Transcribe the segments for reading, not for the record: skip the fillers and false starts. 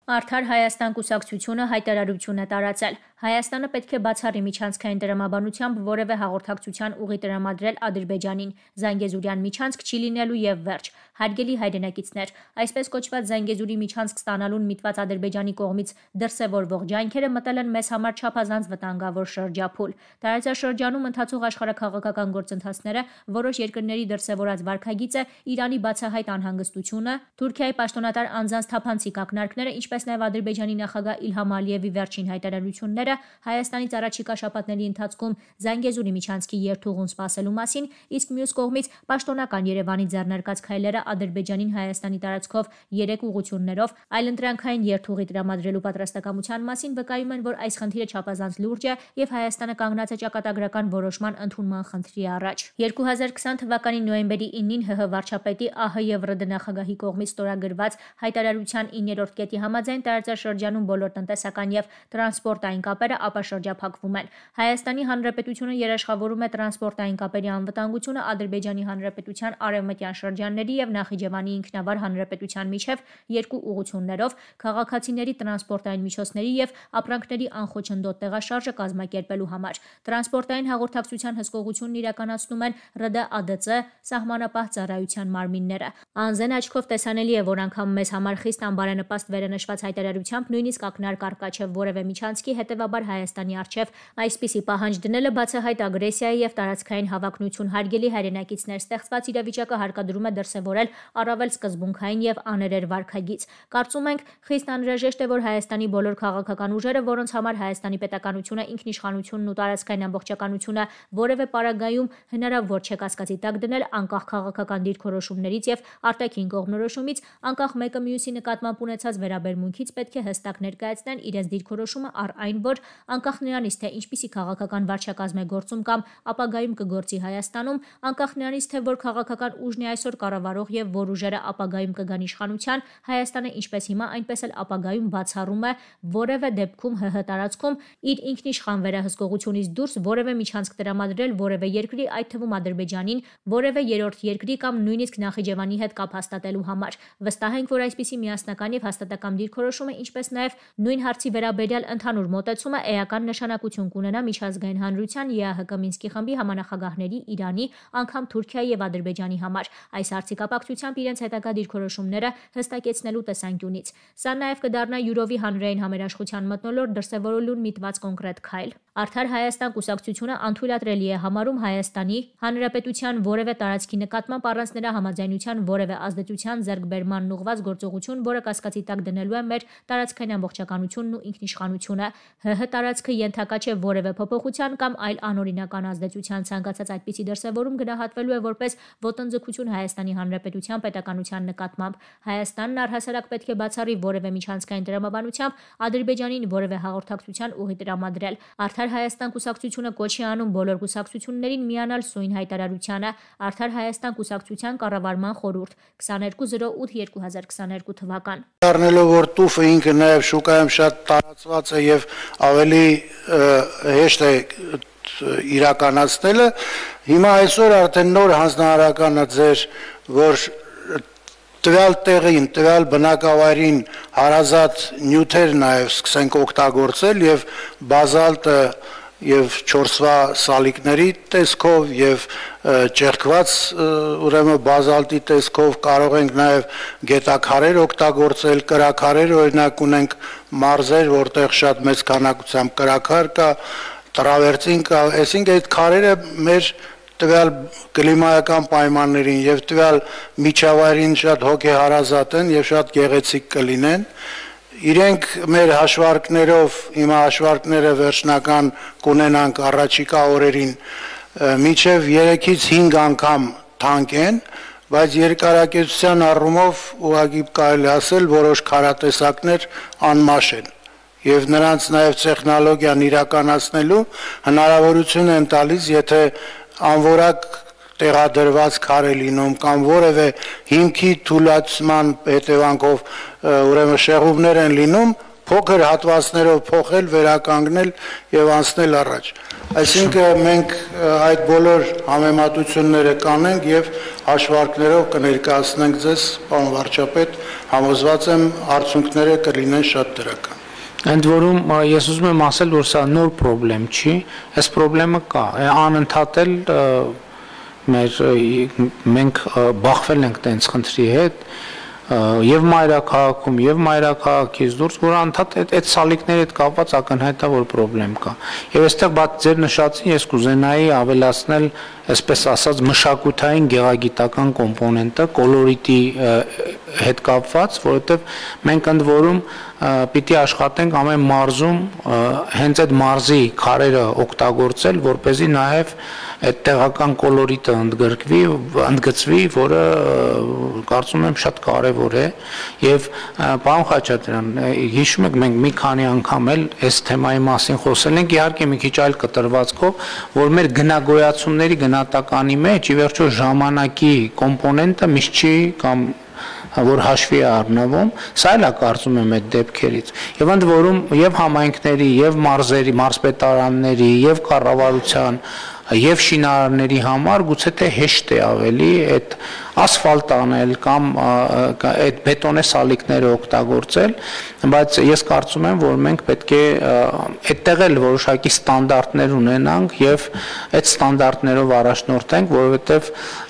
Արդար Հայաստան կուսակցությունը հայտարարություն է տարածել։ Հայաստանը պետք է բացառի միջանցքային տրամաբանությամբ որևէ հաղորդակցության ուղի տրամադրել Ադրբեջանին։ Զանգեզուրյան միջանցք չի լինելու եւ վերջ։ Հարգելի հայրենակիցներ, այսպես կոչված Զանգեզուրի միջանցք ստանալուն միտված Ադրբեջանի կողմից դրսևորվող ջանքերը մտել են մեզ համար չափազանց վտանգավոր շրջափուլ։ Տարածաշրջանում ընթացող աշխարհաքաղաքական գործընթացները, որոշ երկրների դրսևորած վարքագիծը, Իրանի բացահայտ անհանգստությունը, Թուրքիայի պաշտոնատար անձանց թափանցիկ ակնարկները, ինչպես նաև Ադրբեջանի նախագահ Իլհամ Ալիևի վերջին հայտարարությունները Հայաստանից առաջիկա շաբաթների ընթացքում Զանգեզուրի միջանցքի երթուղուն սպասելու մասին, իսկ մյուս կողմից պաշտոնական Երևանի ձեռնարկած քայլերը Ադրբեջանին Հայաստանի տարածքով 3 ուղղություններով այլընտրանքային երթուղի տրամադրելու պատրաստակամության մասին վկայում են, որ այս խնդիրը չափազանց լուրջ է եւ Հայաստանը կանգնած է ճակատագրական որոշման ընդունման խնդրի առաջ։ 2020 թվականի նոյեմբերի 9-ին ՀՀ վարչապետի ԱՀ եւ ՌԴ նախագահի կողմից ստորագրված հայտարարության 9-րդ կետի համաձայն տարածաշրջանում բոլոր տնտեսական եւ տրանսպորտային կապերը ապաշրջափակվում են։ Հայաստանի Հանրապետությունը երաշխավորում է տրանսպորտային կապերի անվտանգությունը Ադրբեջանի Հանրապետության արևմտյան շրջանների եւ Նախիջևանի ինքնավար հանրապետության միջև 2 ուղղություններով քաղաքացիների տրանսպորտային միջոցների եւ ապրանքների անխոչնդոտ տեղաշարժը կազմակերպելու համար։ Տրանսպորտային հաղորդակցության հսկողությունն իրականացնում են ՌԴ ԱԴՑ սահմանապահ ծառայության մարմինները։ Անզեն աչքով տեսանելի է, որ անգամ մեզ համար խիստ անբարենպաստ վերանշված հայտարարությամբ նույնիսկ ակնարկ առկա չէ որևէ միջանցքի, հետևաբար Հայաստանի առջև այսպիսի պահանջ դնելը բացահայտ ագրեսիա եւ տարածքային հավակնություն։ Հարգելի հայրենակիցներ, ստեղծված իրավիճակը հարկադրում է դրսևորել առավել սկզբունքային եւ աներեր վարքագիծ։ Կարծում ենք խիստ անհրաժեշտ է, որ Հայաստանի բոլոր քաղաքական ուժերը, որոնց համար Հայաստանի պետականությունը, ինքնիշխանությունն ու տարածքային ամբողջականությունը որևէ պարագայում հնարավոր չէ կասկածի տակ դնել անկախ քաղաքական դիրքորոշումներից եւ արտաքին կողմնորոշումից, անկախ մեկը մյուսի նկատմամբ ունեցած վերաբերմունքից պետք է հստակ ներկայացնեն իրենց դիրքորոշումը առ այն, որ անկախ նրանից, թե ինչպիսի քաղաքական վարչակազմ է գործում կամ ապագայում կգործի Հայաստանում, անկախ նրանից, թե որ քաղաքական ուժն է այսօր կառավարող եւ որ ուժերը ապագայում կգան իշխանության, Հայաստանը ինչպես հիմա, այնպես էլ ապագայում բացառում է որևէ դեպքում ՀՀ տարածքում իր ինքնիշխան վերահսկողությունից դուրս որևէ միջանցք տրամադրել որևէ երկրի, այդ թվում Ադրբեջանին, որևէ երրորդ երկրի կամ նույնիսկ Նախիջևանի հետ կապ հաստատելու համար։ Վստահ ենք, որ այսպիսի միասնական եւ հաստատակամ դիրքորոշումը, ինչպես նաեւ նույն հարցի վերաբերյալ ընդհանուր մոտեցումը էական նշանակություն կունենա միջազգային հանրության, ԵԱՀԿ Մինսկի խմբի համանախագահների, Իրանի, անգամ Թուրքիայի եւ Ադրբեջանի համար այս հարցի կապակցությամբ իրենց հետագա դիրքորոշումները հստակեցնելու տեսանկյունից։ Սա նաեւ կդառնա յուրովի հանրային համերաշխության մթնոլորտ դրսևորելուն միտված կոնկրետ քայլ։ Արդար Հայաստան կուսակցությունը անթույլատրելի է համարում Հայաստանի Հանրապետության որևէ տարածքի նկատմամբ առանց նրա համաձայնության որևէ ազդեցության ձեռքբերման ուղղված գործողություն, որը կասկածի տակ դնելու է մեր տարածքային ամբողջականությունն ու ինքնիշխանությունը։ ՀՀ տարածքը ենթակա չէ որևէ փոփոխության կամ այլ անօրինական ազդեցության, ցանկացած այդպիսի դրսևորում գնահատվելու է որպես ոտնձգություն Հայաստանի Հանրապետության պետականության նկատմամբ։ Հայաստանն առհասարակ պետք է բացառի որևէ միջանցքային տրամաբանությամբ Ադրբեջանին որևէ հաղորդակցության ուղի տրամադրել։ Արդար Հայաստան կուսակցությունը կոչ է անում բոլոր կուսակցություններին միանալ սույն հայտարարությանը։ Արդար Հայաստան կուսակցության կառավարման խորհուրդ 2208-2022 թվական։ Առնելով որ տուֆը ինքը նաև շուկայում շատ տարածված է եւ ավելի հեշտ է իրականացնելը, հիմա այսօր արդեն նոր հանձնարարականը ձեր, որ տվյալ տեղին, տվյալ բնակավայրին հարազատ նյութեր նաև սկսենք օգտագործել եւ բազալտը եւ չորսվա սալիկների տեսքով եւ ճեղքված ուրեմն բազալտի տեսքով կարող ենք նաեւ գետաքարեր օգտագործել, կրաքարեր օրինակ ունենք մարզեր, որտեղ շատ մեծ քանակությամբ կրաքար կա, տրավերտին կա, այսինքն այդ քարերը մեր տվյալ կլիմայական պայմաններին եւ տվյալ միջավայրին շատ հոգեհարազատ են եւ շատ գեղեցիկ կլինեն։ Իրենք մեր հաշվարկներով, հիմա հաշվարկները վերջնական կունենանք առաջիկա օրերին, մինչև 3-ից 5 անգամ թանկ են, բայց երկարակեցության առումով ուղղակի կարելի ասել որոշ քարատեսակներ անմաշ են եւ նրանց նաեւ տեխնոլոգիան իրականացնելու հնարավորություն են տալիս, եթե անորակ տեղադրված քար է լինում կամ որևէ հիմքի թուլացման հետևանքով ուրեմն շեղումներ են լինում, փոքր հատվածներով փոխել, վերականգնել եւ անցնել առաջ։ Այսինքն մենք այդ բոլոր համեմատությունները կանենք եւ հաշվարկներով կներկայացնենք ձեզ, պարոն վարչապետ, համոզված եմ արդյունքները կլինեն շատ դրական։ Ընդ որում ես ուզում եմ ասել, որ սա նոր խնդրեմ չի, այս խնդրեմը կա, անընդհատ էլ մենք բախվել ենք տենց խնդրի հետ եւ մայրաքաղաքում եւ մայրաքաղաքից դուրս որ անդադ այդ սալիկների հետ կապված ակնհայտ է որ խնդրեմ կա եւ այստեղ բաց ձեր նշածին ես կուզենայի ավելացնել այսպես ասած մշակութային գեղագիտական կոմպոնենտը կոլորիտի հետ կապված որովհետեւ մենք ընդ որում պիտի աշխատենք ամեն մարզում հենց այդ մարզի քարերը օգտագործել որպեսզի նաեւ այդ տեղական կոլորիտը ընդգծվի, որը կարծում եմ շատ կարևոր է եւ պարոն Խաչատրյան, հիշում եք մենք մի քանի անգամ էլ այս թեմայի մասին խոսել ենք, իհարկե մի քիչ այլ կտրվածքով, որ մեր գնագոյացումների գնահատականի մեջ ի վերջո ժամանակի կոմպոնենտը միշտ չի կամ որ հաշվի է առնվում, սա էլ է կարծում եմ այդ դեպքերից։ Եվ ընդ որում եւ համայնքների, եւ մարզերի, մարզպետարանների, եւ կառավարության եւ շինարարների համար գուցե թե հեշտ է ավելի այդ ասֆալտ անել կամ այդ բետոնե սալիկները օգտագործել, բայց ես կարծում եմ, որ մենք պետք է այդտեղ էլ որոշակի ստանդարտներ ունենանք եւ այդ ստանդարտներով առաջնորդենք, որովհետեւ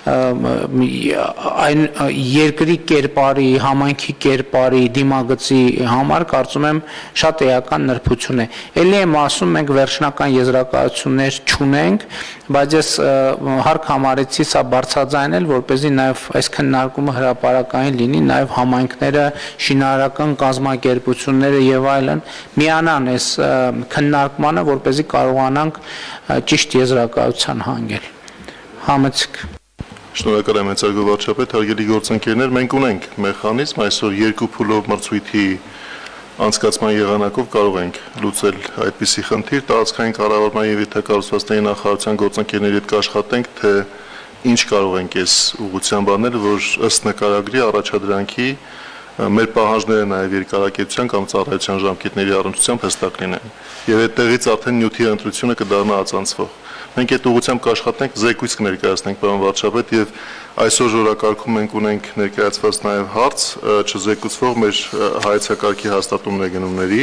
այն երկրի կերպարի, համայնքի կերպարի, դիմագծի համար կարծում եմ շատ էական նրբություն է։ Էլի եմ ասում, մենք վերջնական եզրակացություններ չունենք, բայց ես հարկ համարեցի սա բարձրաձայնել, որպեսզի նաև այս քննարկումը հրապարակային լինի, նաև համայնքները, շինարարական կազմակերպությունները եւ այլն միանան այս քննարկմանը, որպեսզի կարողանանք ճիշտ եզրակացության հանգել։ Համեցեք։ Շնորհակալ եմ Մեծարգո վարչապետ, հարգելի գործընկերներ, մենք ունենք մեխանիզմ, այսօր երկու փուլով մրցույթի անցկացման եղանակով կարող ենք լուծել այդպիսի խնդիր, տարածքային կառավարման եւ եթակառուցվածքների նախարարության գործընկերների հետ կաշխատենք, թե ինչ կարող ենք այս ուղղությամբ անել, որ ըստ նկարագրի առաջադրանքի մեր պահանջները նաեւ երկարակեցության կամ ծառայության ժամկետների առնչությամբ հստակ լինեն։ Եվ այդտեղից արդեն նյութի ընտրությունը կդառնա ածանցվող։ Մենք այդ ուղղությամբ կաշխատենք, զեկույց կներկայացնենք պարոն վարչապետ եւ այսօր օրակարգում մենք ունենք ներկայացված նաեւ հարց չզեկուցվող մեր հայեցակարգի հաստատումների գնումների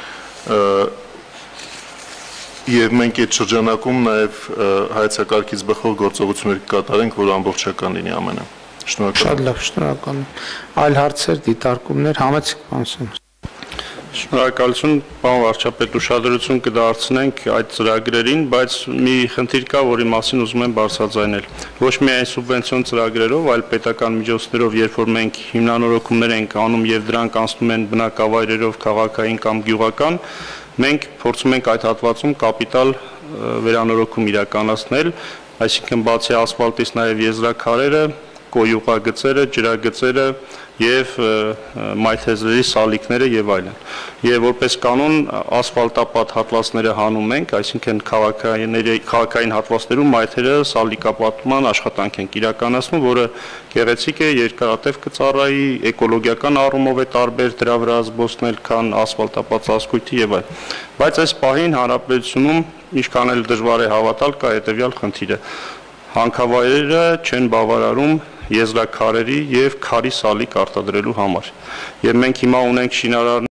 եւ մենք այդ շրջանակում նաեւ հայեցակարգից բխող գործողություններ կկատարենք, որ ամբողջական լինի ամենը։ Շնորհակալ։ Շատ լավ, շնորհակալ եմ։ Այլ հարցեր, դիտարկումներ, համեցեք պարոն։ Շնորհակալություն, պարոն վարչապետ, ուշադրություն կդարձնենք այդ ծրագրերին, բայց մի խնդիր կա, որի մասին ուզում եմ բարձրաձայնել։ Ոչ միայն սուբվենցիոն ծրագրերով, այլ պետական միջոցներով, երբ որ մենք հիմնանորոգումներ ենք անում եւ դրանք անցնում են բնակավայրերով, քաղաքային կամ գյուղական, մենք փորձում ենք այդ հատվածում կապիտալ վերանորոգում իրականացնել, այսինքն բացի ասֆալտից նաեւ եզրաքարերը, կոյուղագծերը, ջրագծերը եւ մայթեզրերի սալիկները եւ այլն։ Եվ որպես կանոն ասֆալտապատ հատվածները հանում ենք, այսինքն քաղաքային հատվածներում մայթերը սալիկապատման աշխատանք ենք իրականացնում, որը գեղեցիկ է, երկարատև կծառայի, էկոլոգիական առումով է տարբեր դրա վրա զբոսնել, քան ասֆալտապատ ծածկույթի եւ այլն։ Բայց այս պահին հանրապետությունում ինչքան էլ դժվար է հավատալ, կա հետեւյալ խնդիրը։ Հանքավայրերը չեն բավարարում եզրաքարերի եւ քարի սալիկ արտադրելու համար։ Եվ մենք հիմա ունենք շինարար